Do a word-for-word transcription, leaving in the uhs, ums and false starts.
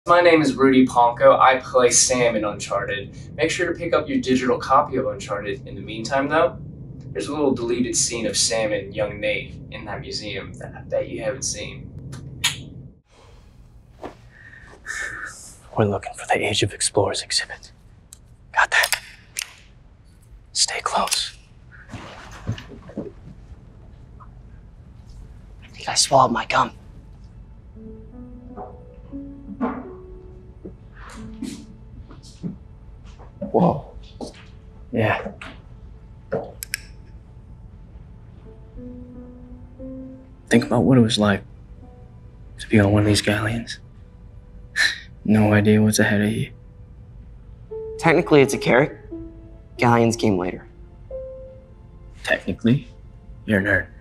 My name is Rudy Pankow. I play Sam in Uncharted. Make sure to pick up your digital copy of Uncharted. In the meantime, though, there's a little deleted scene of Sam and young Nate in that museum that I bet you haven't seen. We're looking for the Age of Explorers exhibit. Got that? Stay close. I think I swallowed my gum. Whoa. Yeah. Think about what it was like to be on one of these galleons. No idea what's ahead of you. Technically, it's a carrot. Galleons came later. Technically, you're a nerd.